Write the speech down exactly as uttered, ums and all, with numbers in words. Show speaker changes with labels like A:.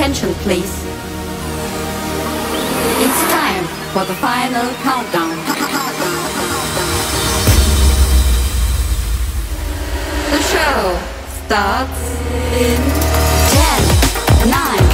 A: attention, please. It's time for the final countdown. The show starts in ten, nine,